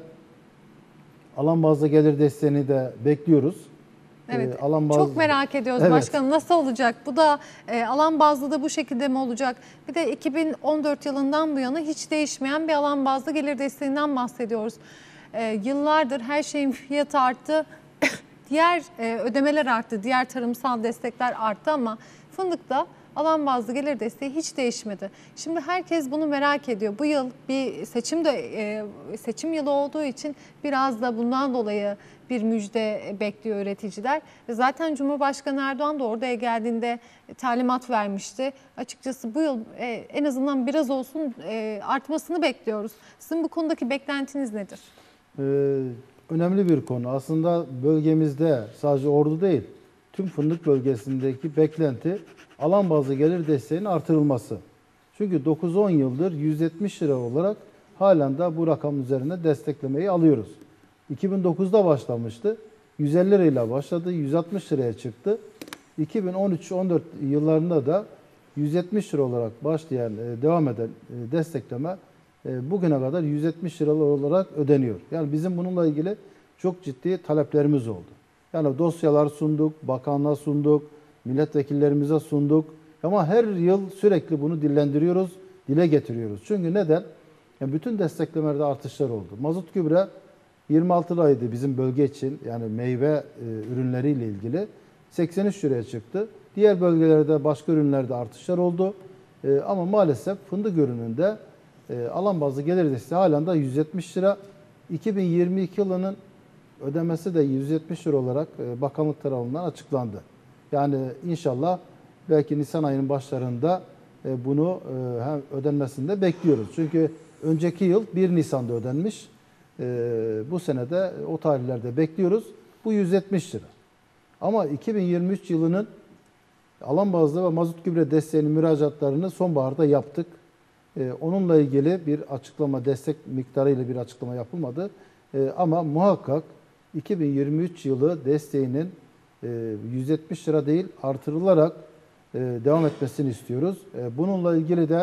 alan bazlı gelir desteğini de bekliyoruz. Evet. Ee, alan bazlı... Çok merak ediyoruz Evet. başkanım, nasıl olacak? Bu da e, alan bazlı da bu şekilde mi olacak? Bir de iki bin on dört yılından bu yana hiç değişmeyen bir alan bazlı gelir desteğinden bahsediyoruz. E, yıllardır her şeyin fiyatı arttı. Diğer e, ödemeler arttı, diğer tarımsal destekler arttı ama fındıkta alan bazlı gelir desteği hiç değişmedi. Şimdi herkes bunu merak ediyor. Bu yıl bir seçim de e, seçim yılı olduğu için biraz da bundan dolayı bir müjde bekliyor üreticiler. Zaten Cumhurbaşkanı Erdoğan da oraya geldiğinde talimat vermişti. Açıkçası bu yıl e, en azından biraz olsun e, artmasını bekliyoruz. Sizin bu konudaki beklentiniz nedir? Ee, önemli bir konu. Aslında bölgemizde sadece Ordu değil, tüm fındık bölgesindeki beklenti alan bazlı gelir desteğinin artırılması. Çünkü dokuz on yıldır yüz yetmiş lira olarak halen de bu rakam üzerinde desteklemeyi alıyoruz. iki bin dokuzda başlamıştı. yüz elli lirayla başladı, yüz altmış liraya çıktı. iki bin on üç on dört yıllarında da yüz yetmiş lira olarak başlayan, devam eden destekleme bugüne kadar yüz yetmiş lira olarak ödeniyor. Yani bizim bununla ilgili çok ciddi taleplerimiz oldu. Yani dosyalar sunduk, bakanlığa sunduk, milletvekillerimize sunduk. Ama her yıl sürekli bunu dillendiriyoruz, dile getiriyoruz. Çünkü neden? Yani bütün desteklemelerde artışlar oldu. Mazot gübre yirmi altı liraydı bizim bölge için, yani meyve e, ürünleriyle ilgili. seksen üç liraya çıktı. Diğer bölgelerde başka ürünlerde artışlar oldu. E, ama maalesef fındık ürününde e, alan bazlı gelir desteği halen de yüz yetmiş lira. iki bin yirmi iki yılının ödemesi de yüz yetmiş lira olarak e, bakanlık tarafından açıklandı. Yani inşallah belki Nisan ayının başlarında e, bunu e, hem ödenmesini de bekliyoruz. Çünkü önceki yıl bir Nisan'da ödenmiş. E, bu sene de o tarihlerde bekliyoruz. Bu yüz yetmiş lira. Ama iki bin yirmi üç yılının alan bazlı ve mazot gübre desteğinin müracaatlarını sonbaharda yaptık. E, onunla ilgili bir açıklama, destek miktarıyla bir açıklama yapılmadı. E, ama muhakkak iki bin yirmi üç yılı desteğinin e, yüz yetmiş lira değil artırılarak e, devam etmesini istiyoruz. E, bununla ilgili de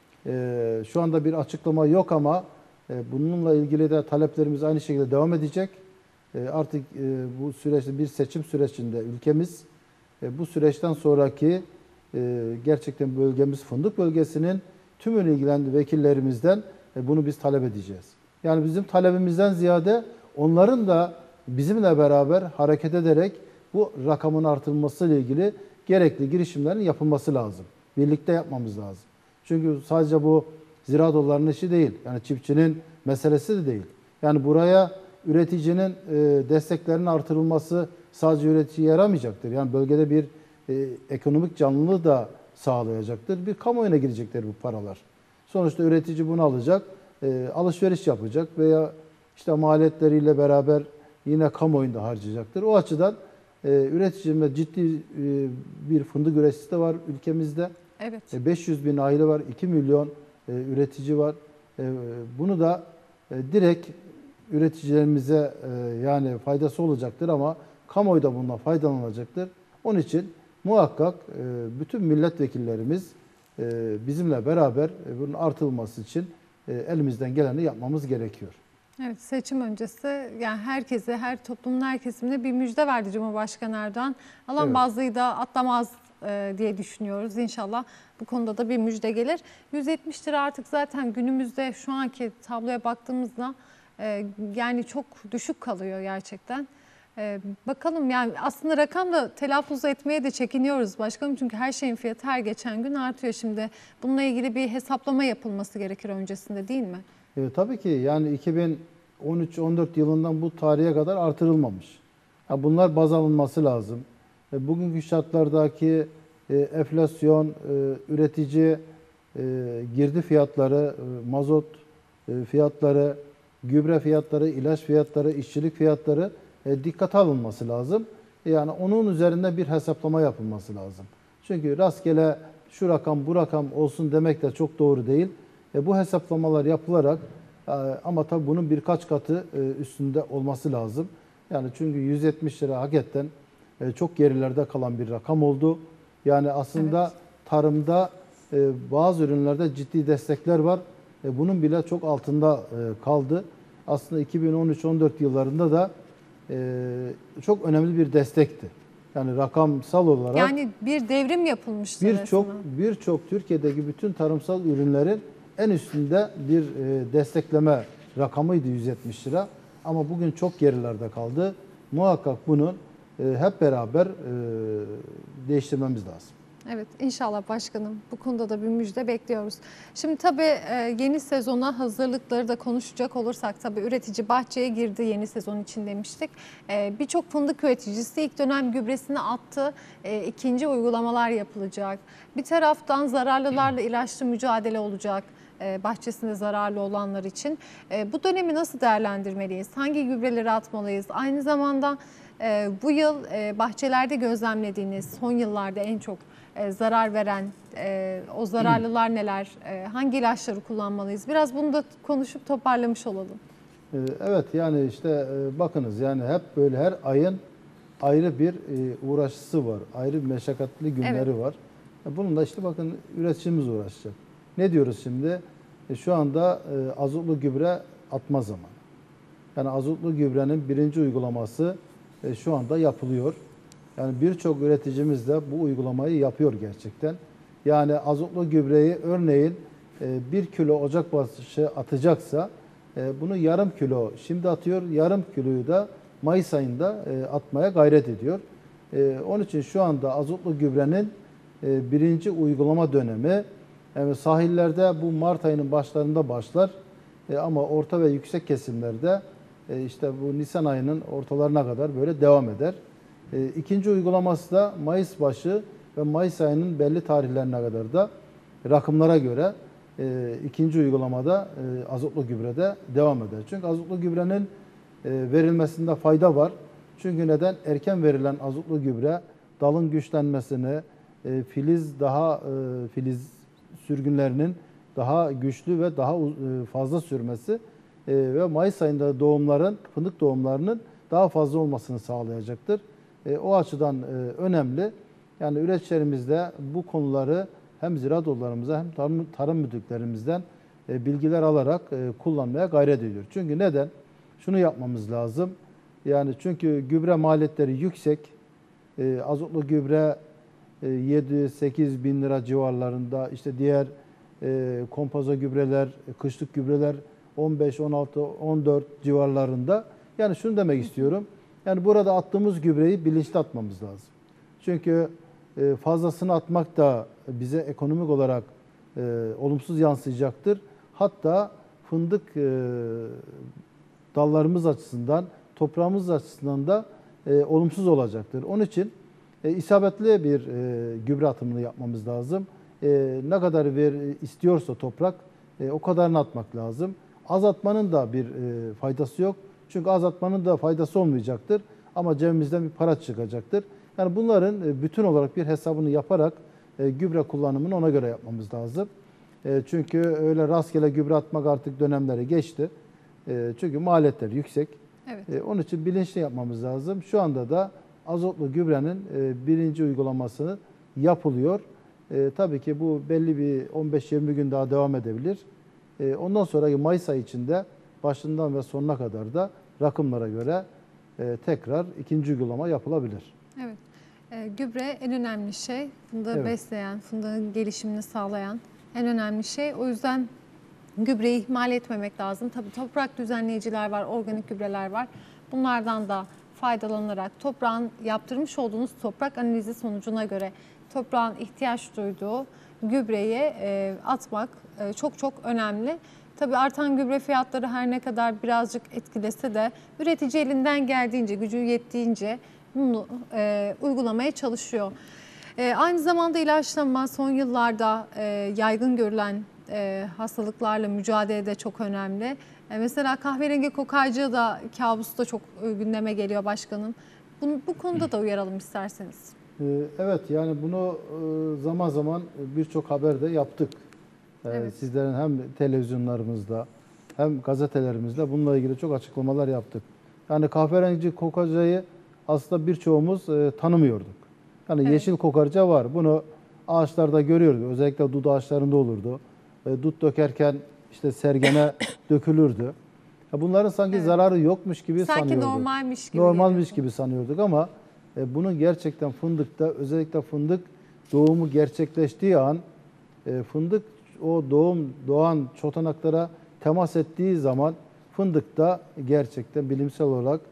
e, şu anda bir açıklama yok ama e, bununla ilgili de taleplerimiz aynı şekilde devam edecek. E, artık e, bu süreçte bir seçim sürecinde ülkemiz e, bu süreçten sonraki e, gerçekten bölgemiz fındık bölgesinin tümünü ilgilendiği vekillerimizden e, bunu biz talep edeceğiz. Yani bizim talebimizden ziyade onların da bizimle beraber hareket ederek bu rakamın artırılması ile ilgili gerekli girişimlerin yapılması lazım. Birlikte yapmamız lazım. Çünkü sadece bu ziraat odalarının işi değil. Yani çiftçinin meselesi de değil. Yani buraya üreticinin e, desteklerinin artırılması sadece üreticiye yaramayacaktır. Yani bölgede bir e, ekonomik canlılığı da sağlayacaktır. Bir kamuoyuna girecektir bu paralar. Sonuçta üretici bunu alacak, e, alışveriş yapacak veya işte maliyetleriyle beraber yine kamuoyunda harcayacaktır. O açıdan e, üreticinin ciddi e, bir fındık üreticisi de var ülkemizde. Evet. E, beş yüz bin aile var, iki milyon e, üretici var. E, bunu da e, direkt üreticilerimize e, yani faydası olacaktır ama kamuoyu da bundan faydalanacaktır. Onun için muhakkak e, bütün milletvekillerimiz e, bizimle beraber e, bunun artırılması için e, elimizden geleni yapmamız gerekiyor. Evet, seçim öncesi yani herkese, her toplumun her kesimine bir müjde verdi Cumhurbaşkanı Erdoğan. Alan Evet. bazlıyı da atlamaz e, diye düşünüyoruz. İnşallah bu konuda da bir müjde gelir. yüz yetmiş lira artık zaten günümüzde şu anki tabloya baktığımızda e, yani çok düşük kalıyor gerçekten. E, bakalım yani aslında rakamla telaffuz etmeye de çekiniyoruz başkanım. Çünkü her şeyin fiyatı her geçen gün artıyor. Şimdi bununla ilgili bir hesaplama yapılması gerekir öncesinde, değil mi? E, tabii ki yani iki bin on üç on dört yılından bu tarihe kadar artırılmamış. Ya bunlar baz alınması lazım. E, bugünkü şartlardaki e, enflasyon, e, üretici e, girdi fiyatları, e, mazot e, fiyatları, gübre fiyatları, ilaç fiyatları, işçilik fiyatları e, dikkate alınması lazım. Yani onun üzerinde bir hesaplama yapılması lazım. Çünkü rastgele şu rakam bu rakam olsun demek de çok doğru değil. E, bu hesaplamalar yapılarak e, ama tabii bunun birkaç katı e, üstünde olması lazım. Yani çünkü yüz yetmiş lira hakikaten e, çok gerilerde kalan bir rakam oldu. Yani aslında evet. tarımda e, bazı ürünlerde ciddi destekler var. E, bunun bile çok altında e, kaldı. Aslında iki bin on üç on dört yıllarında da e, çok önemli bir destekti. Yani rakamsal olarak yani bir devrim yapılmıştı birçok birçok Türkiye'deki bütün tarımsal ürünlerin en üstünde bir e, destekleme rakamıydı yüz yetmiş lira. Ama bugün çok gerilerde kaldı. Muhakkak bunun e, hep beraber e, değiştirmemiz lazım. Evet, inşallah başkanım. Bu konuda da bir müjde bekliyoruz. Şimdi tabii yeni sezona hazırlıkları da konuşacak olursak tabii üretici bahçeye girdi yeni sezon için demiştik. Birçok fındık üreticisi ilk dönem gübresini attı. İkinci uygulamalar yapılacak. Bir taraftan zararlılarla ilaçlı mücadele olacak bahçesinde zararlı olanlar için. Bu dönemi nasıl değerlendirmeliyiz? Hangi gübreleri atmalıyız? Aynı zamanda bu yıl bahçelerde gözlemlediğiniz son yıllarda en çok zarar veren o zararlılar neler? Hangi ilaçları kullanmalıyız? Biraz bunu da konuşup toparlamış olalım. Evet yani işte bakınız yani hep böyle her ayın ayrı bir uğraşısı var. Ayrı bir meşakkatli günleri evet. var. Bunun da işte bakın üreticimiz uğraşacak. Ne diyoruz şimdi? Şu anda azotlu gübre atma zamanı. Yani azotlu gübrenin birinci uygulaması şu anda yapılıyor. Yani birçok üreticimiz de bu uygulamayı yapıyor gerçekten. Yani azotlu gübreyi örneğin bir kilo ocak başı atacaksa bunu yarım kilo şimdi atıyor, yarım kiloyu da Mayıs ayında atmaya gayret ediyor. Onun için şu anda azotlu gübrenin birinci uygulama dönemi, yani sahillerde bu Mart ayının başlarında başlar ama orta ve yüksek kesimlerde işte bu Nisan ayının ortalarına kadar böyle devam eder. İkinci uygulaması da Mayıs başı ve Mayıs ayının belli tarihlerine kadar da rakımlara göre ikinci uygulamada azotlu gübrede devam eder. Çünkü azotlu gübrenin verilmesinde fayda var. Çünkü neden? Erken verilen azotlu gübre dalın güçlenmesini, filiz daha filiz sürgünlerinin daha güçlü ve daha fazla sürmesi ve Mayıs ayında doğumların, fındık doğumlarının daha fazla olmasını sağlayacaktır. O açıdan önemli. Yani üreticilerimiz de bu konuları hem ziraat odalarımıza hem tarım, tarım müdürlüklerimizden bilgiler alarak kullanmaya gayret ediyor. Çünkü neden? Şunu yapmamız lazım. Yani çünkü gübre maliyetleri yüksek. Azotlu gübre yedi sekiz bin lira civarlarında, işte diğer kompozo gübreler, kışlık gübreler on beş on altı on dört civarlarında. Yani şunu demek istiyorum. Yani burada attığımız gübreyi bilinçli atmamız lazım. Çünkü fazlasını atmak da bize ekonomik olarak olumsuz yansıyacaktır. Hatta fındık dallarımız açısından, toprağımız açısından da olumsuz olacaktır. Onun için isabetli bir gübre atımını yapmamız lazım. Ne kadar ver istiyorsa toprak o kadarını atmak lazım. Az atmanın da bir faydası yok. Çünkü az atmanın da faydası olmayacaktır. Ama cebimizden bir para çıkacaktır. Yani bunların bütün olarak bir hesabını yaparak gübre kullanımını ona göre yapmamız lazım. Çünkü öyle rastgele gübre atmak artık dönemleri geçti. Çünkü maliyetler yüksek. Evet. Onun için bilinçli yapmamız lazım. Şu anda da azotlu gübrenin birinci uygulaması yapılıyor. Tabii ki bu belli bir on beş yirmi gün daha devam edebilir. Ondan sonraki Mayıs ayı içinde başından ve sonuna kadar da rakımlara göre tekrar ikinci uygulama yapılabilir. Evet. E, gübre en önemli şey. Fındığı Evet. besleyen, fındığın gelişimini sağlayan en önemli şey. O yüzden gübreyi ihmal etmemek lazım. Tabii toprak düzenleyiciler var, organik gübreler var. Bunlardan da faydalanarak toprağın yaptırmış olduğunuz toprak analizi sonucuna göre toprağın ihtiyaç duyduğu gübreyi e, atmak e, çok çok önemli. Tabii artan gübre fiyatları her ne kadar birazcık etkilese de üretici elinden geldiğince, gücü yettiğince bunu e, uygulamaya çalışıyor. E, aynı zamanda ilaçlama son yıllarda e, yaygın görülen e, hastalıklarla mücadelede çok önemli. E, mesela kahverengi kokarcığı da kabusta çok e, gündeme geliyor başkanım. Bunu, bu konuda da uyaralım isterseniz. Ee, Evet, yani bunu e, zaman zaman birçok haberde yaptık. Ee, Evet. Sizlerin hem televizyonlarımızda hem gazetelerimizde bununla ilgili çok açıklamalar yaptık. Yani kahverengi kokarcayı aslında birçoğumuz e, tanımıyorduk. Yani Evet. yeşil kokarca var. Bunu ağaçlarda görüyorduk. Özellikle dut ağaçlarında olurdu. E, dut dökerken işte sergene dökülürdü. Ya bunların sanki Evet. zararı yokmuş gibi Sanki sanıyorduk. normalmiş gibi Normalmiş geliyor. gibi sanıyorduk ama e, bunun gerçekten fındıkta, özellikle fındık doğumu gerçekleştiği an e, fındık o doğum doğan çotanaklara temas ettiği zaman fındıkta gerçekten bilimsel olarak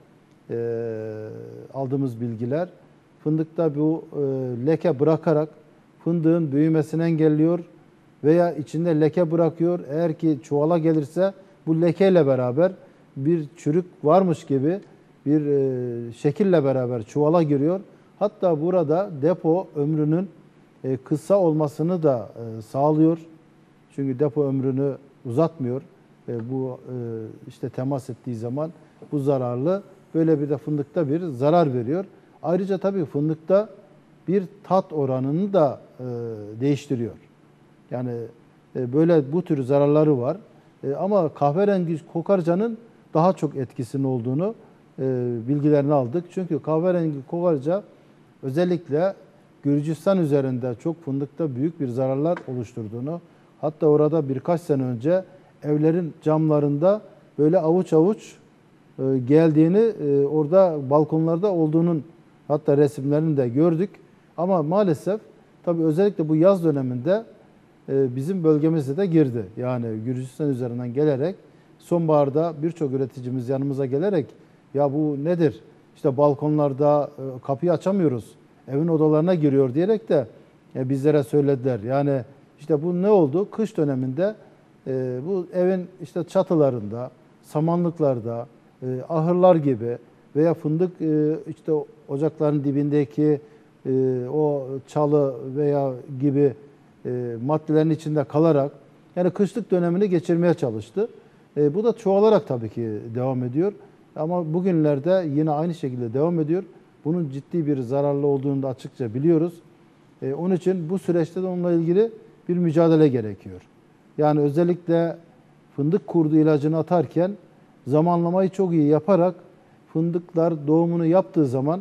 e, aldığımız bilgiler fındıkta bu e, leke bırakarak fındığın büyümesini engelliyor veya içinde leke bırakıyor. Eğer ki çuvala gelirse bu lekeyle beraber bir çürük varmış gibi bir e, şekille beraber çuvala giriyor. Hatta burada depo ömrünün e, kısa olmasını da e, sağlıyor. Çünkü depo ömrünü uzatmıyor. E, bu e, işte temas ettiği zaman bu zararlı. Böyle bir de fındıkta bir zarar veriyor. Ayrıca tabii fındıkta bir tat oranını da e, değiştiriyor. Yani e, böyle bu tür zararları var. E, ama kahverengi kokarcanın daha çok etkisinin olduğunu e, bilgilerini aldık. Çünkü kahverengi kokarca özellikle Gürcistan üzerinde çok fındıkta büyük bir zararlar oluşturduğunu, hatta orada birkaç sene önce evlerin camlarında böyle avuç avuç e, geldiğini, e, orada balkonlarda olduğunun hatta resimlerini de gördük. Ama maalesef tabii özellikle bu yaz döneminde e, bizim bölgemizde de girdi. Yani Gürcistan üzerinden gelerek sonbaharda birçok üreticimiz yanımıza gelerek ya bu nedir? İşte balkonlarda e, kapıyı açamıyoruz. Evin odalarına giriyor diyerek de e, bizlere söylediler. Yani işte bu ne oldu? Kış döneminde e, bu evin işte çatılarında, samanlıklarda, e, ahırlar gibi veya fındık e, işte ocakların dibindeki e, o çalı veya gibi e, maddelerin içinde kalarak yani kışlık dönemini geçirmeye çalıştı. E, bu da çoğalarak tabii ki devam ediyor. Ama bugünlerde yine aynı şekilde devam ediyor. Bunun ciddi bir zararlı olduğunu da açıkça biliyoruz. E, onun için bu süreçte de onunla ilgili bir mücadele gerekiyor. Yani özellikle fındık kurdu ilacını atarken zamanlamayı çok iyi yaparak fındıklar doğumunu yaptığı zaman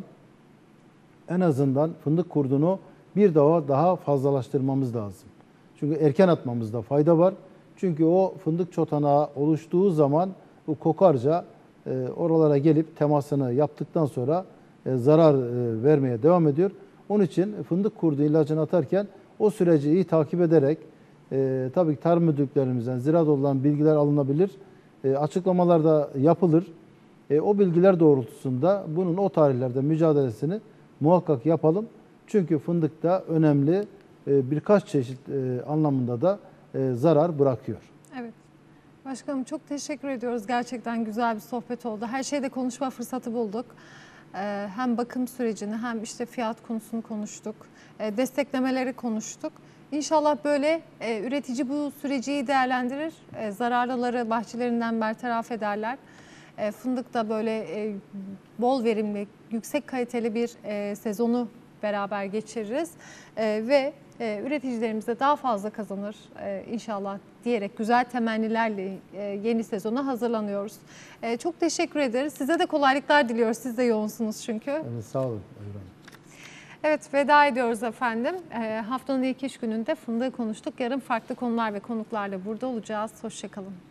en azından fındık kurdunu bir daha daha fazlalaştırmamız lazım. Çünkü erken atmamızda fayda var. Çünkü o fındık çotanağı oluştuğu zaman bu kokarca e, oralara gelip temasını yaptıktan sonra e, zarar e, vermeye devam ediyor. Onun için fındık kurdu ilacını atarken o süreci iyi takip ederek e, tabii ki tarım müdürlüklerimizden, ziraat odalarından bilgiler alınabilir. E, açıklamalar da yapılır. E, o bilgiler doğrultusunda bunun o tarihlerde mücadelesini muhakkak yapalım. Çünkü fındıkta önemli e, birkaç çeşit e, anlamında da e, zarar bırakıyor. Evet. Başkanım çok teşekkür ediyoruz. Gerçekten güzel bir sohbet oldu. Her şeyde konuşma fırsatı bulduk. Ee, hem bakım sürecini hem işte fiyat konusunu konuştuk. Ee, desteklemeleri konuştuk. İnşallah böyle e, üretici bu süreci iyi değerlendirir. E, zararlıları bahçelerinden bertaraf ederler. E, fındık da böyle e, bol verimli, yüksek kaliteli bir e, sezonu beraber geçiririz. E, ve e, üreticilerimiz de daha fazla kazanır e, inşallah diyerek güzel temennilerle e, yeni sezona hazırlanıyoruz. E, çok teşekkür ederiz. Size de kolaylıklar diliyoruz. Siz de yoğunsunuz çünkü. Evet, sağ olun. Buyurun. Evet, veda ediyoruz efendim. E, haftanın ilk iş gününde fındığı konuştuk. Yarın farklı konular ve konuklarla burada olacağız. Hoşçakalın.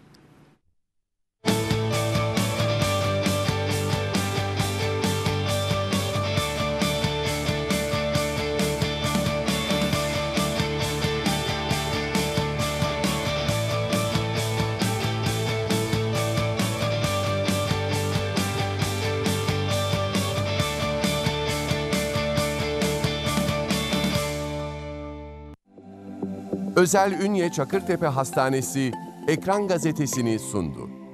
Özel Ünye Çakırtepe Hastanesi Ekran Gazetesi'ni sundu.